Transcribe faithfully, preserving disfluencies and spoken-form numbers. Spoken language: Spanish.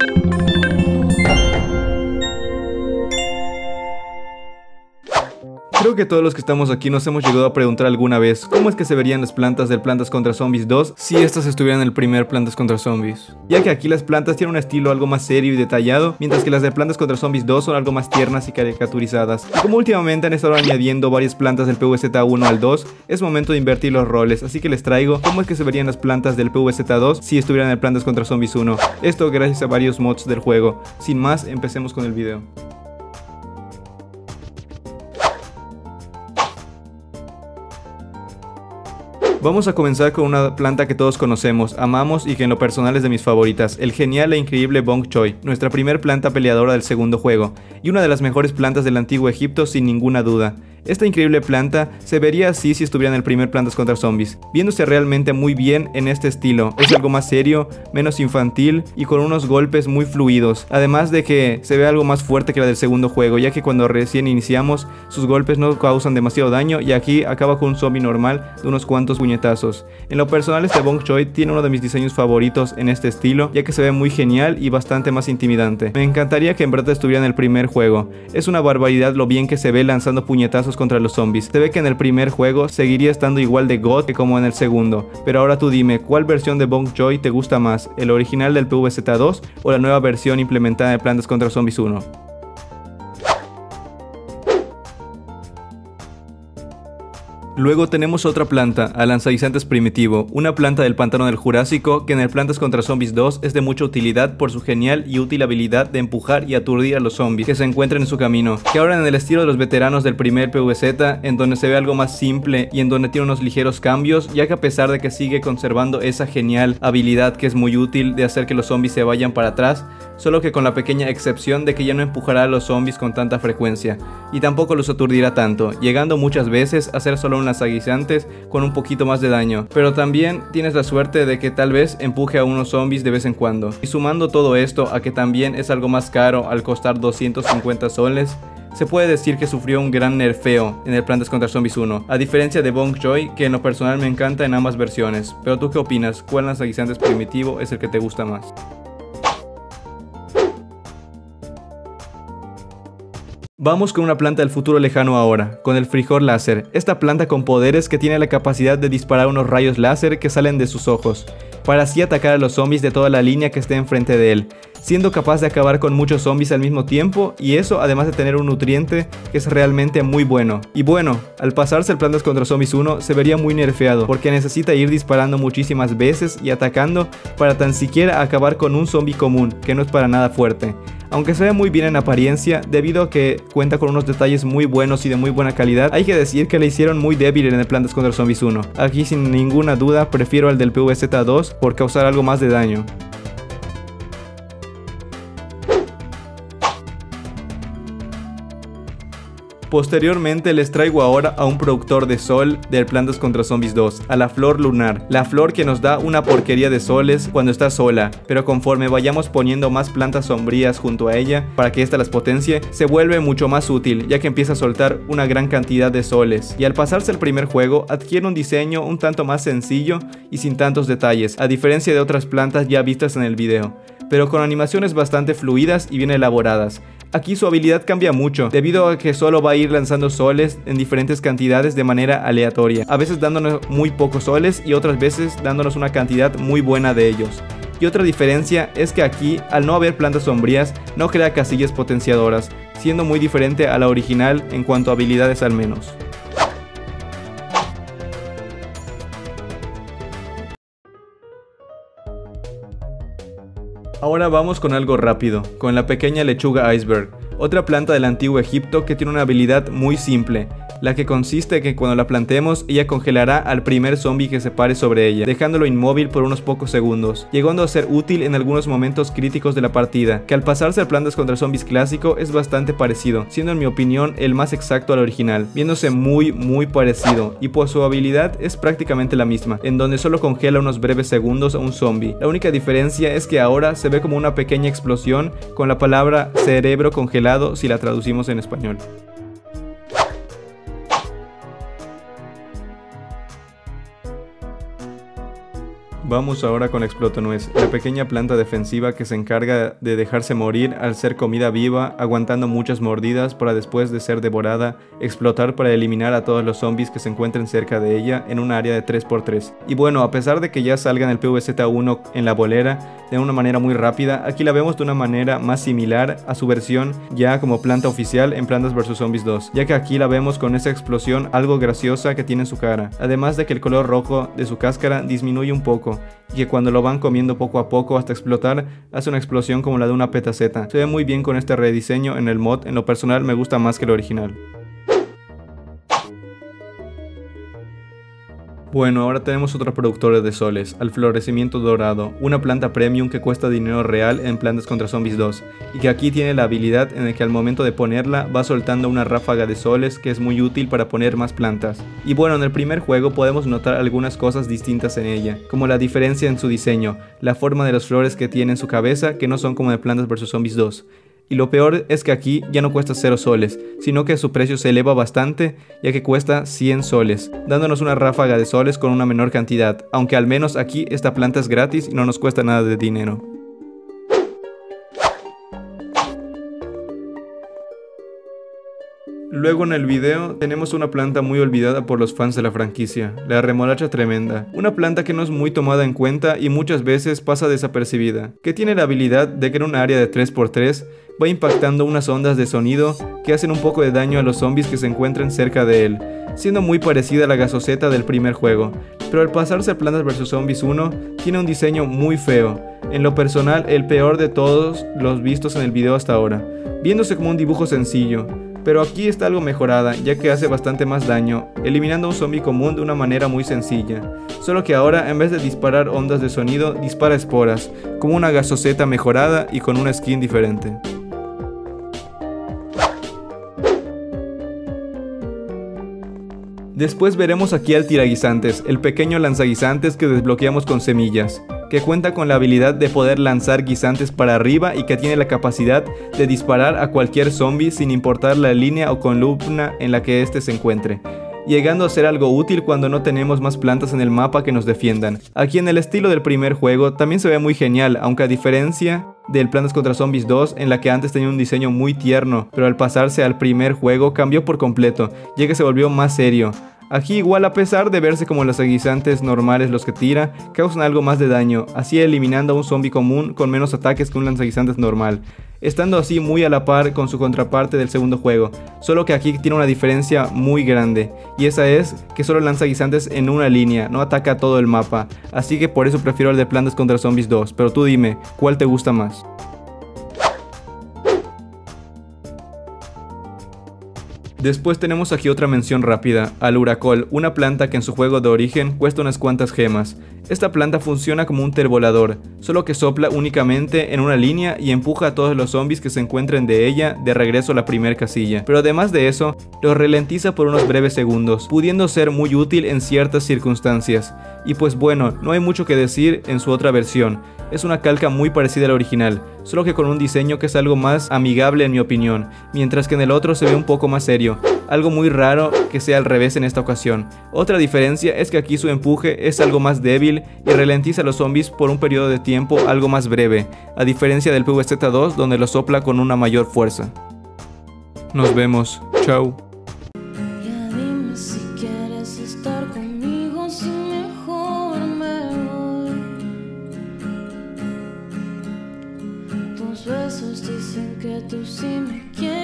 Creo que todos los que estamos aquí nos hemos llegado a preguntar alguna vez cómo es que se verían las plantas del Plantas contra Zombies dos si estas estuvieran en el primer Plantas contra Zombies. Ya que aquí las plantas tienen un estilo algo más serio y detallado, mientras que las de Plantas contra Zombies dos son algo más tiernas y caricaturizadas. Y como últimamente han estado añadiendo varias plantas del P V Z uno al dos, es momento de invertir los roles, así que les traigo cómo es que se verían las plantas del P V Z dos si estuvieran en el Plantas contra Zombies uno. Esto gracias a varios mods del juego. Sin más, empecemos con el video. Vamos a comenzar con una planta que todos conocemos, amamos y que en lo personal es de mis favoritas, el genial e increíble Bok Choy, nuestra primer planta peleadora del segundo juego, y una de las mejores plantas del antiguo Egipto sin ninguna duda. Esta increíble planta se vería así si estuviera en el primer Plantas contra Zombies, viéndose realmente muy bien en este estilo. Es algo más serio, menos infantil y con unos golpes muy fluidos, además de que se ve algo más fuerte que la del segundo juego, ya que cuando recién iniciamos sus golpes no causan demasiado daño y aquí acaba con un zombie normal de unos cuantos puñetazos. En lo personal este Bok Choy tiene uno de mis diseños favoritos en este estilo, ya que se ve muy genial y bastante más intimidante. Me encantaría que en verdad estuviera en el primer juego. Es una barbaridad lo bien que se ve lanzando puñetazos contra los zombies. Se ve que en el primer juego seguiría estando igual de god que como en el segundo, pero ahora tú dime, ¿cuál versión de Bok Choy te gusta más? ¿El original del P V Z dos o la nueva versión implementada de Plantas contra Zombies uno? Luego tenemos otra planta, Alanzaizantes primitivo, una planta del pantano del Jurásico que en el Plantas contra Zombies dos es de mucha utilidad por su genial y útil habilidad de empujar y aturdir a los zombies que se encuentran en su camino, que ahora en el estilo de los veteranos del primer P V Z, en donde se ve algo más simple y en donde tiene unos ligeros cambios, ya que a pesar de que sigue conservando esa genial habilidad que es muy útil de hacer que los zombies se vayan para atrás, solo que con la pequeña excepción de que ya no empujará a los zombies con tanta frecuencia, y tampoco los aturdirá tanto, llegando muchas veces a ser solo unas aguisantes con un poquito más de daño, pero también tienes la suerte de que tal vez empuje a unos zombies de vez en cuando. Y sumando todo esto a que también es algo más caro al costar doscientos cincuenta soles, se puede decir que sufrió un gran nerfeo en el Plantas contra Zombies uno, a diferencia de Bok Choy, que en lo personal me encanta en ambas versiones. Pero tú qué opinas, ¿cuál lanzaguisantes primitivo es el que te gusta más? Vamos con una planta del futuro lejano ahora, con el Frijol Láser, esta planta con poderes que tiene la capacidad de disparar unos rayos láser que salen de sus ojos, para así atacar a los zombies de toda la línea que esté enfrente de él, siendo capaz de acabar con muchos zombies al mismo tiempo, y eso además de tener un nutriente que es realmente muy bueno. Y bueno, al pasarse el Plantas contra Zombies uno se vería muy nerfeado, porque necesita ir disparando muchísimas veces y atacando para tan siquiera acabar con un zombie común, que no es para nada fuerte. Aunque se ve muy bien en apariencia, debido a que cuenta con unos detalles muy buenos y de muy buena calidad, hay que decir que le hicieron muy débil en el Plantas contra Zombies uno. Aquí sin ninguna duda prefiero al del P V Z dos por causar algo más de daño. Posteriormente les traigo ahora a un productor de sol del Plantas contra Zombies dos, a la flor lunar, la flor que nos da una porquería de soles cuando está sola, pero conforme vayamos poniendo más plantas sombrías junto a ella para que ésta las potencie, se vuelve mucho más útil, ya que empieza a soltar una gran cantidad de soles, y al pasarse el primer juego adquiere un diseño un tanto más sencillo y sin tantos detalles, a diferencia de otras plantas ya vistas en el video, pero con animaciones bastante fluidas y bien elaboradas. Aquí su habilidad cambia mucho, debido a que solo va a ir lanzando soles en diferentes cantidades de manera aleatoria, a veces dándonos muy pocos soles y otras veces dándonos una cantidad muy buena de ellos. Y otra diferencia es que aquí, al no haber plantas sombrías, no crea casillas potenciadoras, siendo muy diferente a la original en cuanto a habilidades al menos. Ahora vamos con algo rápido, con la pequeña lechuga iceberg, otra planta del antiguo Egipto que tiene una habilidad muy simple, la que consiste en que cuando la plantemos ella congelará al primer zombie que se pare sobre ella, dejándolo inmóvil por unos pocos segundos, llegando a ser útil en algunos momentos críticos de la partida, que al pasarse al Plantas contra Zombies clásico es bastante parecido, siendo en mi opinión el más exacto al original, viéndose muy muy parecido, y pues su habilidad es prácticamente la misma, en donde solo congela unos breves segundos a un zombie. La única diferencia es que ahora se ve como una pequeña explosión con la palabra cerebro congelado si la traducimos en español. Vamos ahora con la explotonuez, la pequeña planta defensiva que se encarga de dejarse morir al ser comida viva, aguantando muchas mordidas para después de ser devorada, explotar para eliminar a todos los zombies que se encuentren cerca de ella en un área de tres por tres. Y bueno, a pesar de que ya salga en el P V Z uno en la bolera de una manera muy rápida, aquí la vemos de una manera más similar a su versión ya como planta oficial en Plantas versus. Zombies dos, ya que aquí la vemos con esa explosión algo graciosa que tiene en su cara, además de que el color rojo de su cáscara disminuye un poco y que cuando lo van comiendo poco a poco hasta explotar hace una explosión como la de una petaceta. Se ve muy bien con este rediseño en el mod, en lo personal me gusta más que el original. Bueno, ahora tenemos otro productor de soles, al florecimiento dorado, una planta premium que cuesta dinero real en Plantas contra Zombies dos, y que aquí tiene la habilidad en el que al momento de ponerla va soltando una ráfaga de soles que es muy útil para poner más plantas. Y bueno, en el primer juego podemos notar algunas cosas distintas en ella, como la diferencia en su diseño, la forma de las flores que tiene en su cabeza que no son como de Plantas versus. Zombies dos. Y lo peor es que aquí ya no cuesta cero soles, sino que su precio se eleva bastante, ya que cuesta cien soles, dándonos una ráfaga de soles con una menor cantidad, aunque al menos aquí esta planta es gratis y no nos cuesta nada de dinero. Luego en el video tenemos una planta muy olvidada por los fans de la franquicia, la remolacha tremenda, una planta que no es muy tomada en cuenta y muchas veces pasa desapercibida, que tiene la habilidad de que en un área de tres por tres va impactando unas ondas de sonido que hacen un poco de daño a los zombies que se encuentren cerca de él, siendo muy parecida a la gasoseta del primer juego, pero al pasarse a Plantas versus. Zombies uno tiene un diseño muy feo, en lo personal el peor de todos los vistos en el video hasta ahora, viéndose como un dibujo sencillo. Pero aquí está algo mejorada, ya que hace bastante más daño, eliminando a un zombie común de una manera muy sencilla. Solo que ahora, en vez de disparar ondas de sonido, dispara esporas, como una gasoseta mejorada y con una skin diferente. Después veremos aquí al tiraguisantes, el pequeño lanzaguisantes que desbloqueamos con semillas, que cuenta con la habilidad de poder lanzar guisantes para arriba y que tiene la capacidad de disparar a cualquier zombie sin importar la línea o columna en la que éste se encuentre, llegando a ser algo útil cuando no tenemos más plantas en el mapa que nos defiendan. Aquí en el estilo del primer juego también se ve muy genial, aunque a diferencia del Plantas contra Zombies dos, en la que antes tenía un diseño muy tierno, pero al pasarse al primer juego cambió por completo, ya que se volvió más serio. Aquí igual, a pesar de verse como los guisantes normales los que tira, causan algo más de daño, así eliminando a un zombie común con menos ataques que un lanzaguisantes normal, estando así muy a la par con su contraparte del segundo juego, solo que aquí tiene una diferencia muy grande, y esa es que solo lanza guisantes en una línea, no ataca todo el mapa, así que por eso prefiero el de Plantas contra Zombies dos, pero tú dime, ¿cuál te gusta más? Después tenemos aquí otra mención rápida, al Huracol, una planta que en su juego de origen cuesta unas cuantas gemas. Esta planta funciona como un tervolador, solo que sopla únicamente en una línea y empuja a todos los zombies que se encuentren de ella de regreso a la primer casilla. Pero además de eso, los ralentiza por unos breves segundos, pudiendo ser muy útil en ciertas circunstancias. Y pues bueno, no hay mucho que decir en su otra versión. Es una calca muy parecida al original, solo que con un diseño que es algo más amigable en mi opinión, mientras que en el otro se ve un poco más serio, algo muy raro que sea al revés en esta ocasión. Otra diferencia es que aquí su empuje es algo más débil y ralentiza a los zombies por un periodo de tiempo algo más breve, a diferencia del P V Z dos donde lo sopla con una mayor fuerza. Nos vemos, chao. Besos dicen que tú sí me quieres.